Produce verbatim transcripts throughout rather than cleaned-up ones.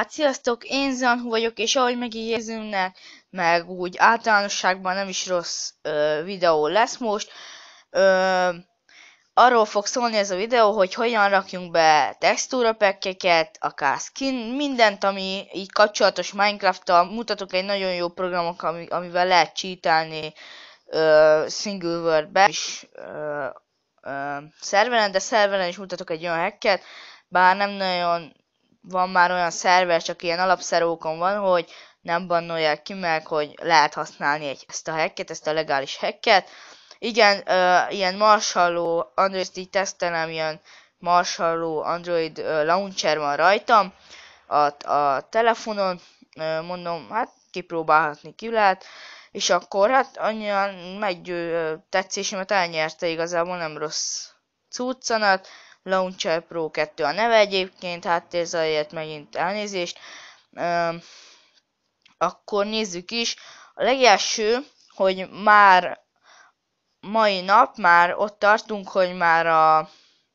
Hát sziasztok, én Zanhu vagyok, és ahogy megígézőnek, meg úgy általánosságban nem is rossz ö, videó lesz most. Ö, arról fog szólni ez a videó, hogy hogyan rakjunk be textúrapackeket, akár skin, mindent, ami így kapcsolatos Minecraft-tal. Mutatok egy nagyon jó programok, ami, amivel lehet cheatelni ö, single world-be is ö, ö, szerveren, de szerveren is mutatok egy olyan hacket, bár nem nagyon van már olyan szerver, csak ilyen alapszerókon van, hogy nem bannolják ki meg, hogy lehet használni egy, ezt a hacket, ezt a legális hacket. Igen, uh, ilyen marshalló Android, így tesztelem, ilyen marshalló Android uh, launcher van rajtam a, a telefonon, uh, mondom, hát kipróbálhatni ki lehet, és akkor hát annyian meggyő tetszésemet elnyerte, igazából nem rossz cuccanat. Launcher Pro kettő a neve egyébként, háttérzajért megint elnézést. Üm, akkor nézzük is. A legelső, hogy már mai nap, már ott tartunk, hogy már a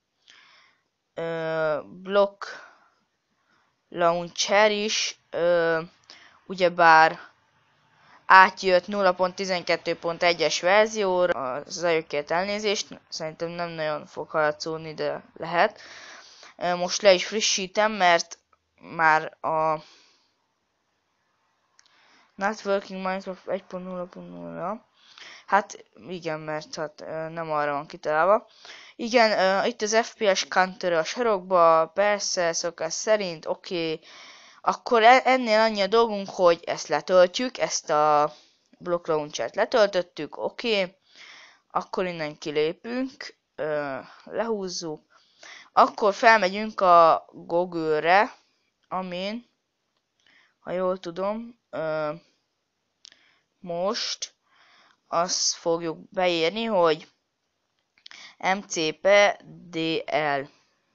ö, Block Launcher is ö, ugyebár átjött nulla pont tizenkettő pont egyes verzióra, a zajokért elnézést, szerintem nem nagyon fog haladszódni, de lehet. Most le is frissítem, mert már a Not Working Minecraft egy pont nulla pont nulla, hát igen, mert hát nem arra van kitalálva. Igen, itt az ef pé es counter a sarokba, persze, szokás szerint, oké. Okay. Akkor ennél annyi a dolgunk, hogy ezt letöltjük, ezt a Block Launchert letöltöttük, oké. Okay. Akkor innen kilépünk, lehúzzuk. Akkor felmegyünk a Google-re, amin, ha jól tudom, most azt fogjuk beírni, hogy em cé pé dé el.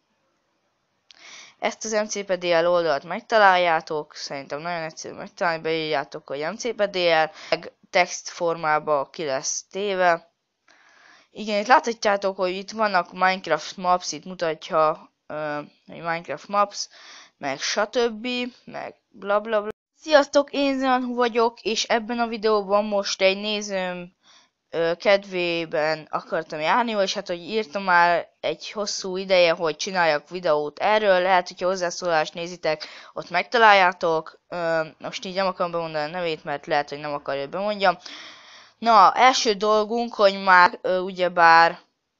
Ezt az em cé pé dé el oldalt megtaláljátok, szerintem nagyon egyszerű megtalálni, beírjátok, hogy em cé pé dé el, meg text formába ki lesz téve. Igen, itt láthatjátok, hogy itt vannak Minecraft Maps, itt mutatja uh, Minecraft Maps, meg stb. Meg bla bla bla. Sziasztok, én Zanhu vagyok, és ebben a videóban most egy nézőm uh, kedvében akartam járni, és hát, hogy írtam már egy hosszú ideje, hogy csináljak videót erről, lehet, hogyha hozzászólást nézitek, ott megtaláljátok. Uh, most így nem akarom bemondani a nevét, mert lehet, hogy nem akarja, hogy bemondjam. Na, első dolgunk, hogy már ö, ugyebár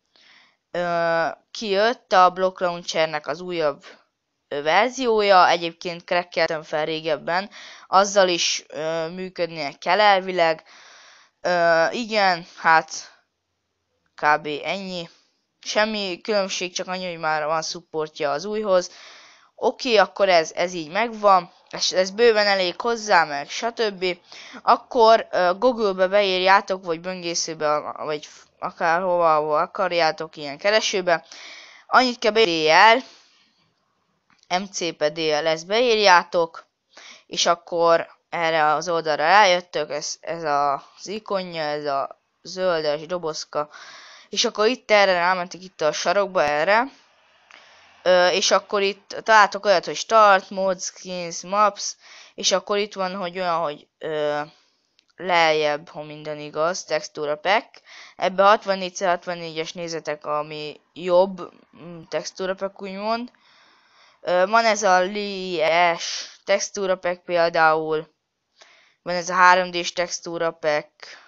ö, kijött a Block Launchernek az újabb ö, verziója, egyébként crackeltem fel régebben, azzal is ö, működnie kell elvileg. Ö, igen, hát kb. Ennyi. Semmi különbség, csak annyi, hogy már van supportja az újhoz. Oké, okay, akkor ez, ez így megvan, és ez bőven elég hozzá, meg stb. Akkor uh, Google-be beírjátok, vagy böngészőbe, vagy akárhova, ahol akarjátok, ilyen keresőbe. Annyit kell beírni, el, em cé pé dé el, ezt beírjátok, és akkor erre az oldalra eljöttök, ez, ez az ikonja, ez a zöldes dobozka, és akkor itt erre rámentek itt a sarokba, erre. Ö, és akkor itt találtok olyat, hogy Start, Mod, Skins, Maps, és akkor itt van, hogy olyan, hogy ö, lejjebb, ha minden igaz, Textura Pack. Ebbe hatvannégy szer hatvannégyes nézetek, ami jobb Textura Pack, úgymond. Ö, van ez a Lies Textura Pack például, van ez a három dés Textura Pack,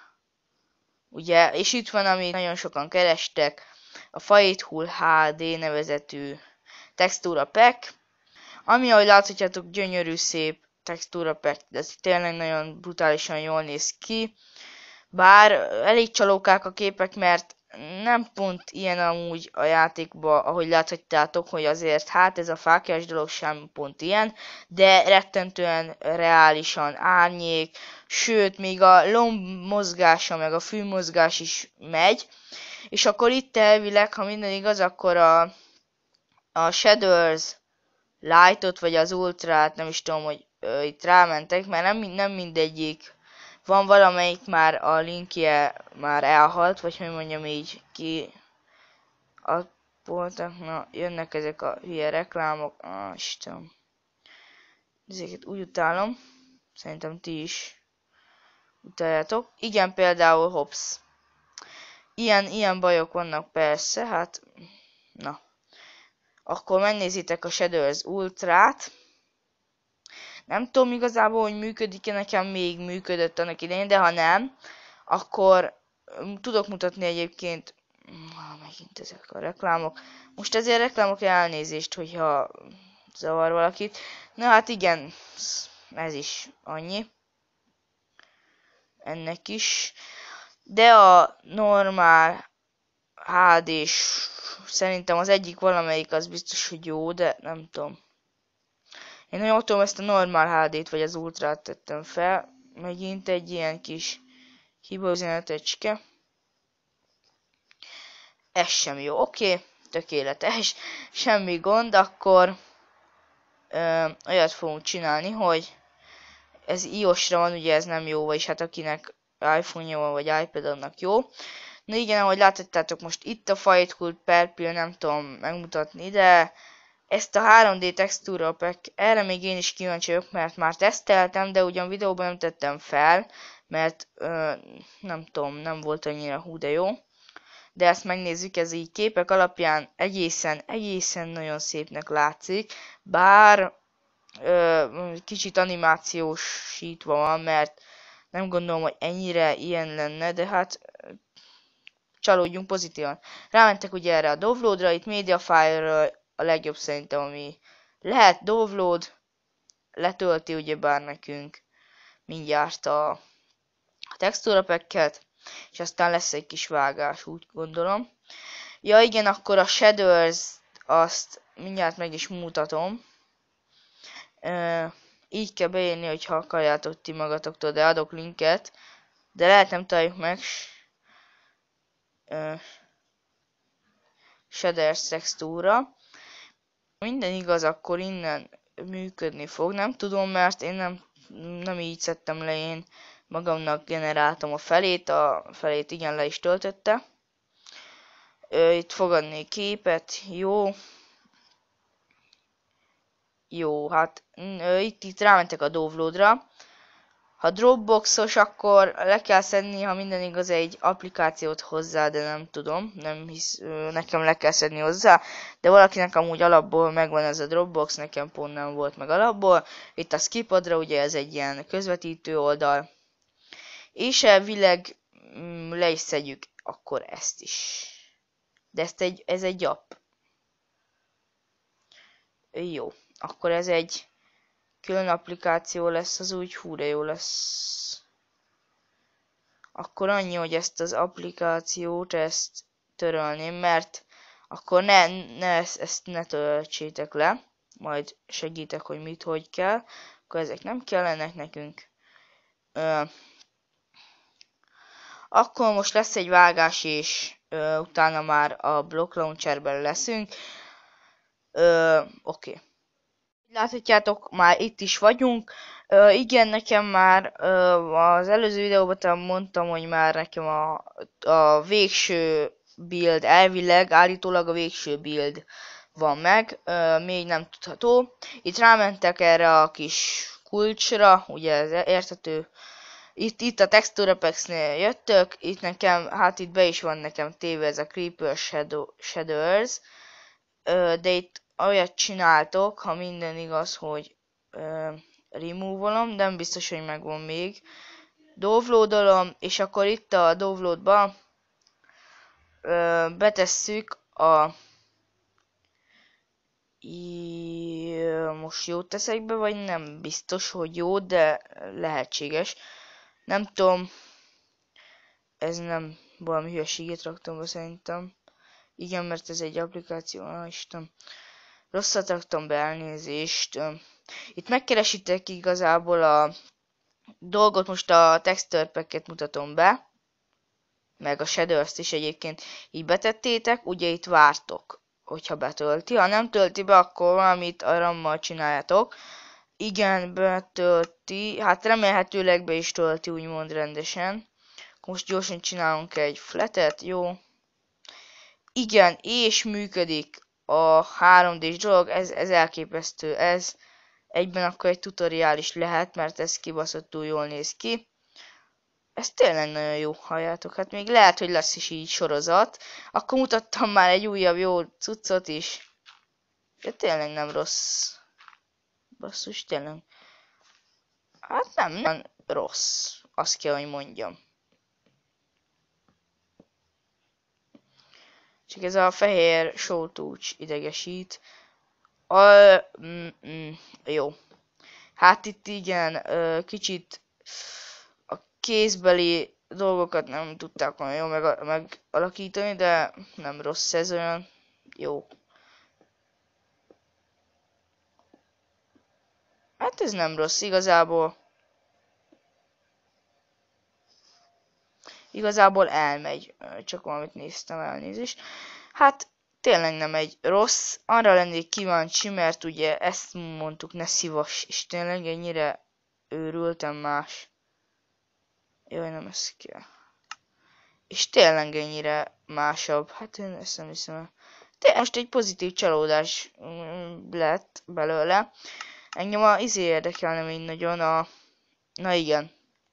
ugye, és itt van, amit nagyon sokan kerestek, a Faithful há dé nevezetű Textura Pack, ami, ahogy láthatjátok, gyönyörű szép Textura Pack, de ez tényleg nagyon brutálisan jól néz ki. Bár elég csalókák a képek, mert nem pont ilyen amúgy a játékban, ahogy láthatjátok, hogy azért hát ez a fáklyás dolog sem pont ilyen, de rettentően reálisan árnyék, sőt, még a lomb mozgása, meg a fülmozgás is megy, és akkor itt elvileg, ha minden igaz, akkor a a Shaders Lightot, vagy az Ultrát, nem is tudom, hogy ö, itt rámentek, mert nem, nem mindegyik. Van valamelyik már a linkje már elhalt, vagy hogy mondjam így, ki a voltak, na, jönnek ezek a hülye reklámok, ah, Istenem. ezeket úgy utálom. Szerintem ti is utáljátok. Igen, például hops. Ilyen, ilyen bajok vannak persze, hát na. Akkor megnézitek a Shaders Ultrát. Nem tudom igazából, hogy működik-e, nekem még működött annak idején, de ha nem, akkor tudok mutatni egyébként, ah, megint ezek a reklámok. Most ezért reklámok elnézést, hogyha zavar valakit. Na hát igen, ez is annyi. Ennek is. De a normál há dés szerintem az egyik valamelyik az biztos, hogy jó, de nem tudom. Én nagyon tudom, ezt a normál há dét vagy az ultrát tettem fel. Megint egy ilyen kis hibaüzenetecske. Ez sem jó. Oké, okay, tökéletes. Semmi gond, akkor ö, olyat fogunk csinálni, hogy ez iOS-ra van, ugye ez nem jó, vagyis hát akinek iPhone-ja van, vagy iPad annak jó. Na igen, ahogy láthattátok, most itt a Fight Cult Purple, nem tudom megmutatni, de ezt a három dé Texture Pack, erre még én is kíváncsi vagyok, mert már teszteltem, de ugyan videóban nem tettem fel, mert ö, nem tudom, nem volt annyira hú de jó. De ezt megnézzük, ez így képek alapján egészen, egészen nagyon szépnek látszik, bár ö, kicsit animációsítva van, mert nem gondolom, hogy ennyire ilyen lenne, de hát csalódjunk pozitívan. Rámentek ugye erre a downloadra, itt Mediafire-ről a legjobb szerintem, ami lehet download, letölti ugyebár nekünk mindjárt a, a textúra packet, és aztán lesz egy kis vágás, úgy gondolom. Ja igen, akkor a shaders azt mindjárt meg is mutatom. Uh, így kell beírni, hogyha akarjátok ti magatoktól, de adok linket. De lehet nem találjuk meg. Uh, shaders textúra. Minden igaz, akkor innen működni fog. Nem tudom, mert én nem, nem így szedtem le, én magamnak generáltam a felét, a felét igen le is töltötte. Ö, itt fogadnék képet, jó. Jó, hát ö, itt, itt rámentek a downloadra. Ha Dropboxos, akkor le kell szedni, ha minden igaz, egy applikációt hozzá, de nem tudom, nem hisz, ö, nekem le kell szedni hozzá. De valakinek amúgy alapból megvan ez a Dropbox, nekem pont nem volt meg alapból. Itt a Skipadra, ugye ez egy ilyen közvetítő oldal. És elvileg mm, le is szedjük akkor ezt is. De ezt egy, ez egy app. Jó, akkor ez egy külön applikáció lesz, az úgy hú de jó lesz. Akkor annyi, hogy ezt az applikációt, ezt törölném, mert akkor ne, ne ezt, ezt ne töltsétek le. Majd segítek, hogy mit, hogy kell. Akkor ezek nem kellenek nekünk. Ö, Akkor most lesz egy vágás, és ö, utána már a Block Launcherben leszünk. Ö, Oké. Okay. Láthatjátok, már itt is vagyunk. Ö, igen, nekem már ö, az előző videóban talán mondtam, hogy már nekem a, a végső build, elvileg, állítólag a végső build van meg. Ö, még nem tudható. Itt rámentek erre a kis kulcsra, ugye ez érthető. Itt, itt a Texture Packs-nél jöttök, itt nekem, hát itt be is van nekem téve ez a Creeper Shadow, Shaders, ö, de itt olyat csináltok, ha minden igaz, hogy ö, remove-olom, de nem biztos, hogy megvan még. Downloadolom, és akkor itt a downloadba ö, betesszük a... I, most jót teszek be, vagy nem biztos, hogy jó, de lehetséges. Nem tudom, ez nem valami hülyeségét raktam be szerintem. Igen, mert ez egy applikáció, ah, Isten. Rosszat raktam be, elnézést. Itt megkeresitek igazából a dolgot, most a texture packet mutatom be. Meg a shaders is egyébként így betettétek, ugye itt vártok, hogyha betölti. Ha nem tölti be, akkor valamit a rammal csináljátok. Igen, betölti. Hát remélhetőleg be is tölti, úgymond rendesen. Most gyorsan csinálunk egy flatet, jó. Igen, és működik a három dés dolog, ez, ez elképesztő, ez, egyben akkor egy tutoriál is lehet, mert ez kibaszottul jól néz ki. Ez tényleg nagyon jó, halljátok. Hát még lehet, hogy lesz is így sorozat. Akkor mutattam már egy újabb jó cuccot is. De tényleg nem rossz. Basszus, tényleg. Hát nem, nem rossz. Azt kell, hogy mondjam. Csak ez a fehér sótúcs idegesít. A, mm, mm, jó. Hát itt igen, kicsit a kézbeli dolgokat nem tudták olyan jól meg, megalakítani, de nem rossz ez, olyan jó. Hát ez nem rossz igazából. Igazából elmegy, csak valamit néztem, elnézést. Hát tényleg nem egy rossz, arra lennék kíváncsi, mert ugye ezt mondtuk, ne szívas, és tényleg ennyire őrültem más. Jaj, nem ez kell. És tényleg ennyire másabb, hát én ezt nem hiszem. De most egy pozitív csalódás lett belőle. Engem a izé érdekelne még nagyon a... Na igen.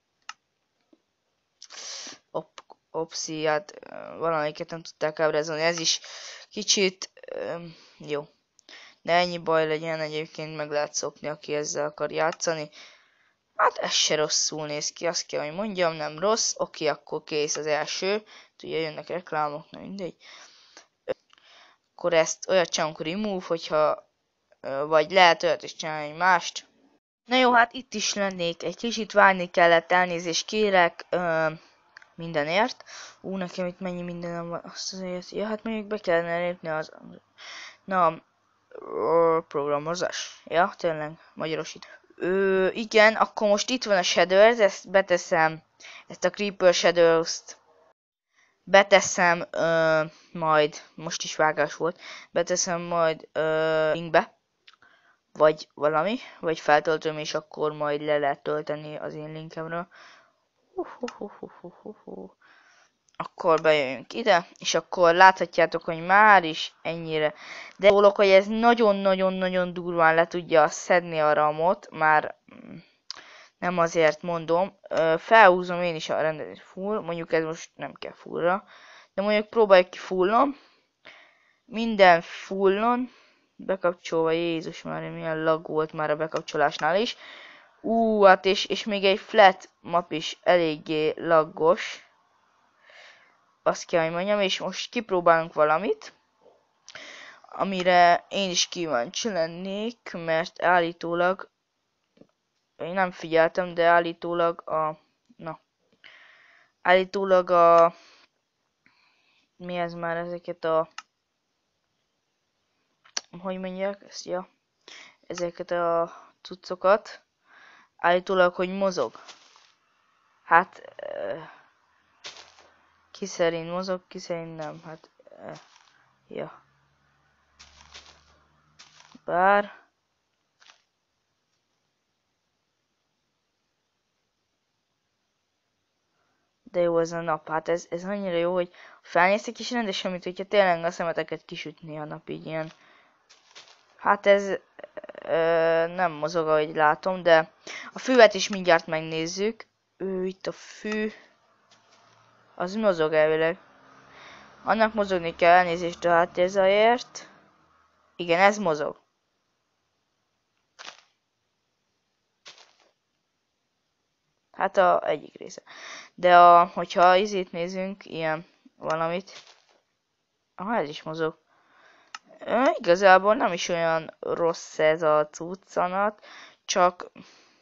Op opciát valamelyiket nem tudták ábrázolni, ez is kicsit um, jó. De ennyi baj legyen, egyébként meg lehet szopni, aki ezzel akar játszani. Hát ez se rosszul néz ki, azt kell, hogy mondjam, nem rossz. Oké, akkor kész az első. Ugye jönnek reklámok, na mindegy. Akkor ezt olyat csinálunk, remove, hogyha vagy lehet olyat is csinálni mást. Na jó, hát itt is lennék, egy kicsit várni kellett, elnézést kérek. Uh, mindenért. Ú, nekem itt mennyi mindenem van, azt azért, ja, hát mondjuk be kellene lépni az, na, programozás, ja, tényleg, magyarosít. Ö, igen, akkor most itt van a Shadows, ezt beteszem, ezt a Creeper Shadows-t beteszem, ö, majd, most is vágás volt, beteszem majd ö, linkbe, vagy valami, vagy feltöltöm, és akkor majd le lehet tölteni az én linkemről. Uh, uh, uh, uh, uh, uh. Akkor bejövünk ide, és akkor láthatjátok, hogy már is ennyire. De szólok, hogy ez nagyon-nagyon-nagyon durván le tudja szedni a ramot, már nem azért mondom. Felhúzom én is a rendet full, mondjuk ez most nem kell fullra, de mondjuk próbáljuk ki fullon. Minden fullon, bekapcsolva, Jézus már milyen lag volt már a bekapcsolásnál is. Ú, hát és, és még egy flat map is eléggé laggos. Azt kell, hogy mondjam, és most kipróbálunk valamit, amire én is kíváncsi lennék, mert állítólag, én nem figyeltem, de állítólag a, na, állítólag a, mi ez már ezeket a, hogy mondják, ezt, ja, ezeket a cuccokat, állítólag, hogy mozog. Hát, ki szerint mozog, ki szerint nem, hát, ja. Bár... De jó ez a nap, hát ez, ez annyira jó, hogy felnéztek is rendesen, mint hogyha tényleg a szemeteket kisütni a nap így ilyen. Hát ez ö, nem mozog, ahogy látom, de a füvet is mindjárt megnézzük. Ő, itt a fű, az mozog elvileg. Annak mozogni kell, elnézést a háttérzajért. Igen, ez mozog. Hát a egyik része. De a, hogyha izét nézünk, ilyen valamit. Ah, ez is mozog. Ö, igazából nem is olyan rossz ez a cuccanat, csak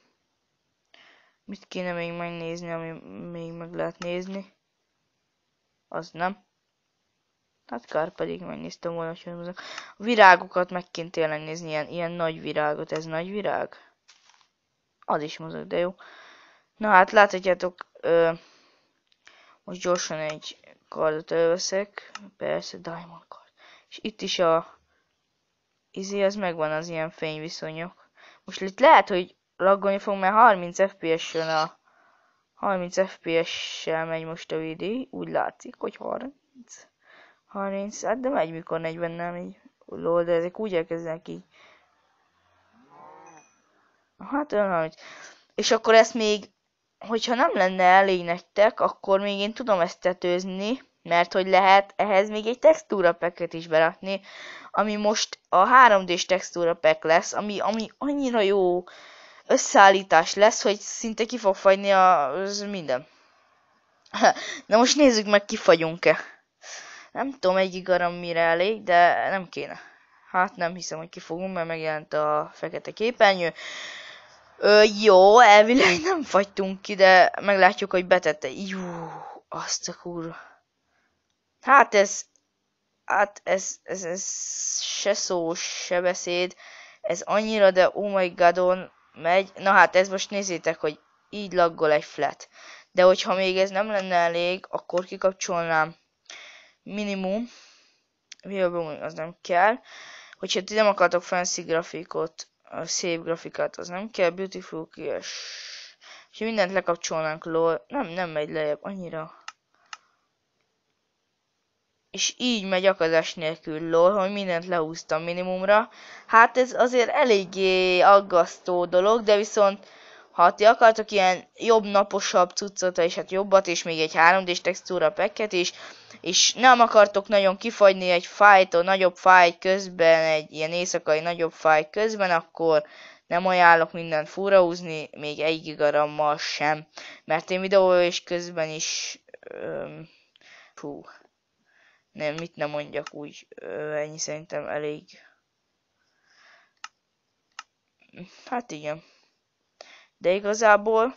mit kéne még megnézni, ami még meg lehet nézni. Az nem. Hát kár pedig megnéztem volna, hogy mozog. A virágokat meg kéne tényleg nézni, ilyen, ilyen nagy virágot. Ez nagy virág? Az is mozog, de jó. Na hát láthatjátok, ö, most gyorsan egy kardot elveszek. Persze, Diamond card. És itt is a izé, az megvan az ilyen fényviszonyok. Most itt lehet, hogy laggolni fog, mert harminc ef pé es-sel a harminc ef pé es-sel megy most a videó. Úgy látszik, hogy harminc. harminc, hát de megy, mikor negyvennel megy. Lol, de ezek úgy elkezdenek így. Hát olyan, hogy... És akkor ezt még, hogyha nem lenne elég nektek, akkor még én tudom ezt tetőzni, mert hogy lehet ehhez még egy textúra packet is berakni, ami most a három dés textúra pack lesz, ami, ami annyira jó összeállítás lesz, hogy szinte ki fog fagyni a, az minden. Na most nézzük meg, kifagyunk-e. Nem tudom, egy gigaram mire elég, de nem kéne. Hát nem hiszem, hogy kifogunk, mert megjelent a fekete képernyő. Ö, jó, elvileg nem fagytunk ki, de meglátjuk, hogy betette. Jú, azt a kurva. Hát ez, hát ez, ez, ez se szó, se beszéd. Ez annyira, de oh my godon megy. Na hát ez most nézzétek, hogy így laggol egy flat. De hogyha még ez nem lenne elég, akkor kikapcsolnám minimum. Villabooming az nem kell. Hogyha ti nem akartok fancy grafikot, a szép grafikát, az nem kell. Beautiful, és ha mindent lekapcsolnánk, lol, nem, nem megy lejjebb annyira. És így megy akadás nélkül, lol, hogy mindent lehúztam minimumra. Hát ez azért eléggé aggasztó dolog, de viszont ha ti akartok ilyen jobb, naposabb cuccot, és hát jobbat, és még egy három dés textúra packet is, és nem akartok nagyon kifagyni egy fájtól, nagyobb fájt közben, egy ilyen éjszakai nagyobb fájt közben, akkor nem ajánlok mindent fúrahúzni, még egy gigarammal sem. Mert én videó és közben is... Öm, hú, nem, mit nem mondjak úgy, ö, ennyi szerintem elég. Hát igen. De igazából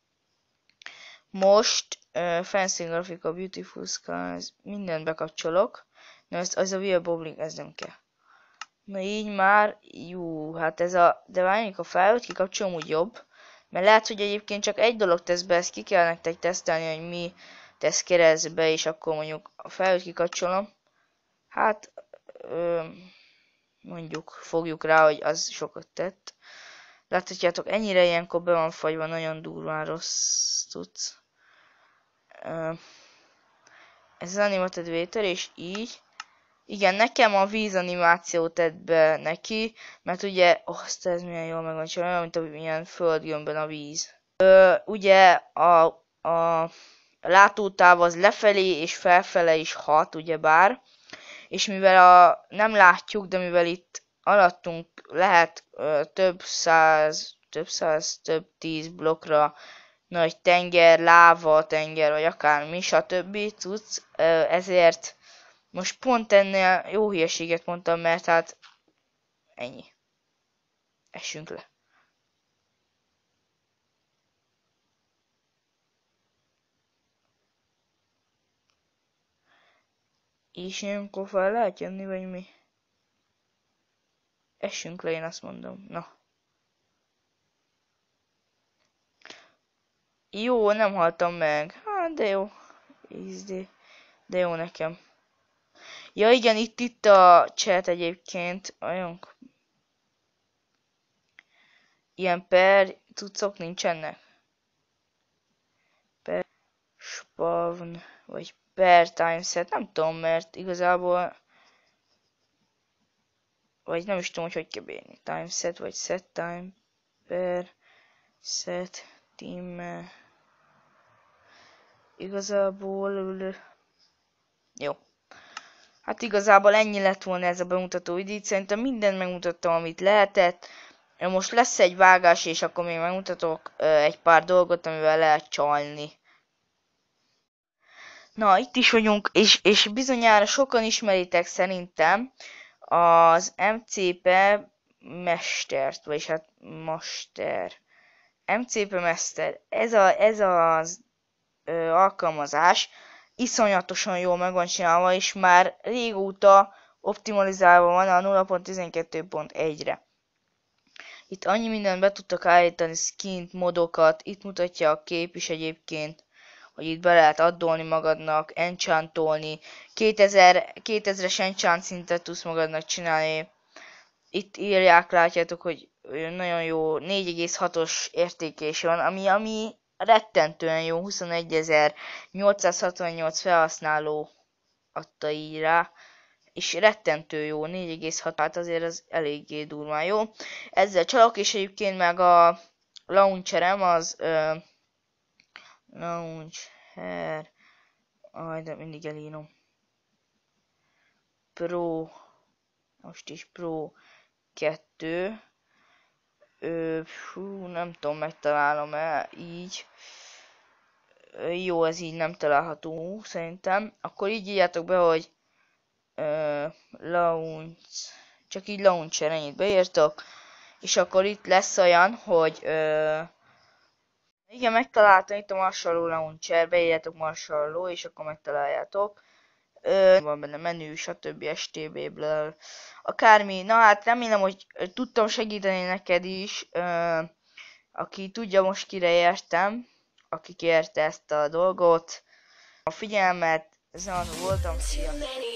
most uh, Fancy Grafika, Beautiful Skies, mindent bekapcsolok. Na ez, az a Via Bowling, ez nem kell. Na így már, jó, hát ez a, de várjunk, a felhőt kikapcsolom úgy jobb. Mert lehet, hogy egyébként csak egy dolog tesz be, ezt ki kell nektek tesztelni, hogy mi tesz keresztbe, és akkor mondjuk a felhőt kikapcsolom. Hát, ö, mondjuk fogjuk rá, hogy az sokat tett. Láthatjátok, ennyire ilyenkor be van fagyva, nagyon durván rossz tudsz. Ez az animated waiter, és így. Igen, nekem a víz animációt tett be neki, mert ugye, oh, azt ez milyen jól megvan, csak olyan, mint a milyen földgömbben a víz. Ö, ugye a, a látótáv az lefelé és felfele is hat, ugyebár. És mivel a, nem látjuk, de mivel itt alattunk lehet ö, több száz, több száz, több tíz blokkra nagy tenger, láva tenger, vagy akármi, stb. Cucc, ö, ezért most pont ennél jó hülyeséget mondtam, mert hát ennyi. Essünk le. És ilyenkor fel lehet jönni, vagy mi? Essünk le, én azt mondom. Na. Jó, nem haltam meg. Hát, de jó. Easy. De jó nekem. Ja igen, itt itt a chat egyébként. Olyan... Ilyen per cuccok nincsenek. Per spawn, vagy per timeset, nem tudom, mert igazából... Vagy nem is tudom, hogy hogy kell beírni. Timeset, vagy set time, per, set, time... Igazából... Jó. Hát igazából ennyi lett volna ez a bemutató idő. Szerintem mindent megmutattam, amit lehetett. Most lesz egy vágás, és akkor még megmutatok egy pár dolgot, amivel lehet csalni. Na, itt is vagyunk, és, és bizonyára sokan ismeritek szerintem az em cé pé mestert, vagyis hát master. em cé pé Master. Ez, a, ez az ö, alkalmazás iszonyatosan jól meg van csinálva, és már régóta optimalizálva van a nulla pont tizenkettő pont egyre. Itt annyi mindent be tudtak állítani, skint, modokat, itt mutatja a kép is egyébként, hogy itt be lehet addolni magadnak, enchantolni, kétezer, kétezres enchant szintet tudsz magadnak csinálni. Itt írják, látjátok, hogy nagyon jó négy egész hatos értékés van, ami, ami rettentően jó, huszonegyezer-nyolcszázhatvannyolc felhasználó adta így rá. és rettentő jó, négy egész hat, hát azért az eléggé durván jó. Ezzel csalok, és egyébként meg a launcherem az ö, launcher, aj, de mindig elírom. Pro, most is Pro kettő. Ö, fú, nem tudom, megtalálom-e így. Ö, jó, ez így nem található, szerintem. Akkor így írjátok be, hogy ö, launch, csak így launcher, ennyit beírtok. És akkor itt lesz olyan, hogy ö, igen, megtaláltam itt a Marshall launcher, beírjátok Marshall, és akkor megtaláljátok. Ö, van benne menü, stb. stb. Akármi. Na hát remélem, hogy tudtam segíteni neked is. Ö, aki tudja, most kire értem. Aki kérte ezt a dolgot. A figyelmet, ezen voltam, szia!